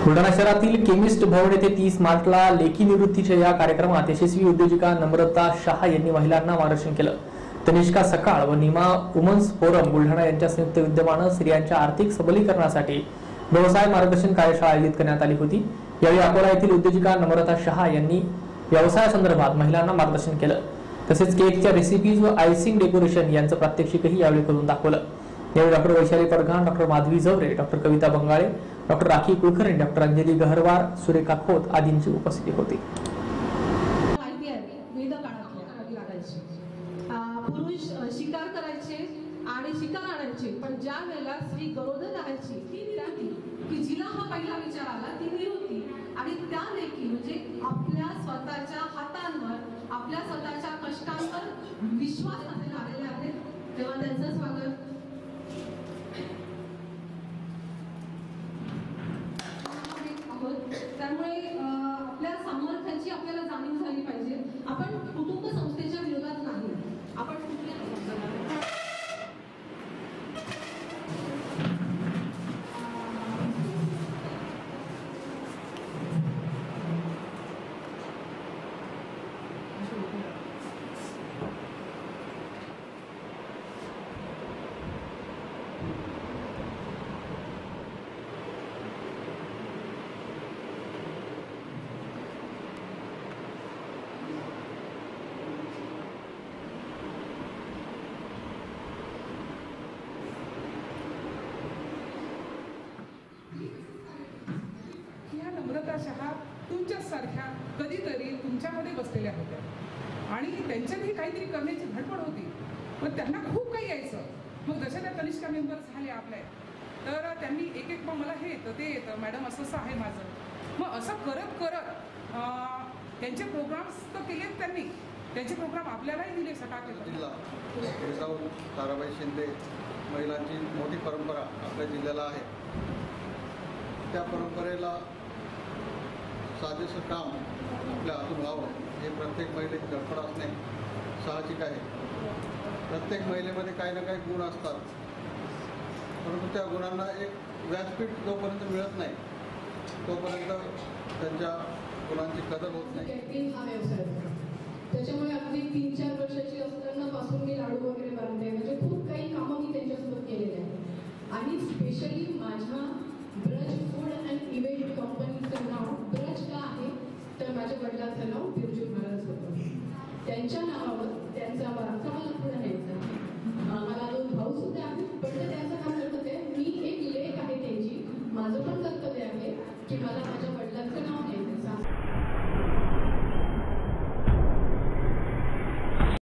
बुलढाणा शहरातील केमिस्ट भवन येथे 30 मार्चला लेखी निवृत्तीच्या या कार्यक्रमात यशस्वी उद्योजिका नम्रता शाह यांनी महिलांना मार्गदर्शन केलं। तनिष्का सकाळ व निमा वुमन्स फोरम बुलढाणा यांच्या संयुक्त विद्यमाने स्त्रियांच्या आर्थिक सबलीकरणासाठी व्यवसाय मार्गदर्शन कार्यशाळा आयोजित करण्यात आली होती। यावेळी अकोला येथील उद्योजिका नम्रता शाह यांनी व्यवसायासंदर्भात महिलांना मार्गदर्शन केलं। तसेच केकच्या रेसिपीज व आयसिंग डेकोरेशन यांचं प्रात्यक्षिकही यावेळी करून दाखवलं। यावेळी doctor Vaishali Padghan, doctor Madhavi Jaware, doctor Kavita Bangale, doctor Rakhi Kulkarni, doctor Anjali Gaharwar, Surekha Khot आदींची उपस्थिती होती। पुरुष शिकार करायचे आणि शिकार आणायचे, पण ज्या वेळेला स्त्री गरोदर राहायची की जिला हा पहिला विचार आला ती निवृत्ती आणि त्या लेखी म्हणजे आपल्या स्वतःच्या हातांवर आपल्या स्वतःच्या कष्टांवर विश्वास आलेले आहेत, तेव्हा त्यांचं स्वागत। त्यामुळे आपल्या सामर्थ्याची आपल्याला जाणीव झाली पाहिजे। आपण कुटुंब संस्थेच्या विरोधात नाही, आपण नम्रता शाह तुमच्यासारख्या कधीतरी तुमच्यामध्ये बसलेल्या होत्या आणि त्यांच्यातही काहीतरी करण्याची धडपड होती, पण त्यांना खूप काही यायचं। मग जशा त्या तनिष्का मेंबर झाले आपल्या, तर त्यांनी एक एक मला हे येतं ते येतं, मॅडम असं आहे माझं। मग असं करत करत त्यांचे प्रोग्राम्स तर केलेत त्यांनी, त्यांचे प्रोग्राम आपल्यालाही दिले सकाळचे। ताराबाई शिंदे महिलांची मोठी परंपरा आपल्या जिल्ह्याला आहे। त्या परंपरेला साजेसं काम आपल्या हातून व्हावं हे प्रत्येक महिलेची धडपड असणे साहजिक आहे। प्रत्येक महिलेमध्ये काही ना काही गुण असतात, परंतु त्या गुणांना एक व्यासपीठ जोपर्यंत मिळत नाही तोपर्यंत त्यांच्या गुणांची कदर होत नाही। हा व्यवसाय त्याच्यामुळे अगदी 3-4 वर्षाची असताना पासून मी लाडू वगैरे बनवते, म्हणजे खूप काही कामं मी त्यांच्यासोबत केलेली आहेत। आणि स्पेशली माझ्या ब्रज फूड अँड इव्हेंट कंपनीचं नाव ब्रज का आहे, तर माझ्या वडिलांचं नाव बिरजू महाराज होतं। त्यांच्या नावावर त्यांचा वारसा मला पुढे न्यायचा आहे। मला 2 भाऊ सुद्धा आहेत, पण ते त्यांचं काम करत होते। मी एक लेक आहे त्यांची, माझं पण कर्तव्य आहे की मला